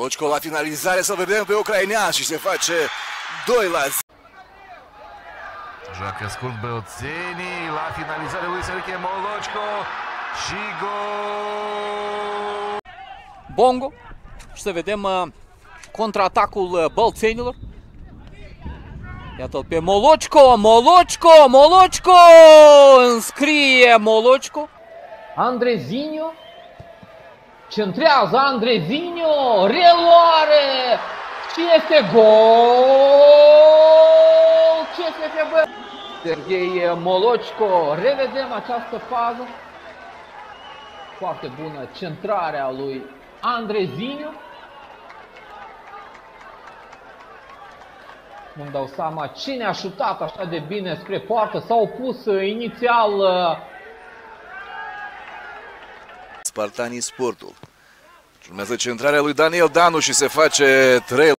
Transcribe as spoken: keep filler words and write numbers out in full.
Molocco la finalizare, să vedem pe ucrainean și se face doi la zero. Joacă scurt Bălțenii, la finalizare lui Enrique Molocco și gol! Bongo și să vedem uh, contraatacul uh, Bălțenilor. Iată-l pe Molocco, Molocco, Molocco! Înscrie Molocco. Andrezinho. Centrează Andrezinho. Reluare. Și este gol. Ce S F B? Serghei Molocco. Revedem această fază. Foarte bună centrarea lui Andrezinho. Nu-mi dau seama cine a șutat așa de bine spre poartă. S-a opus inițial Spartanii Sportul. Urmează centrarea lui Daniel Danu și se face trei.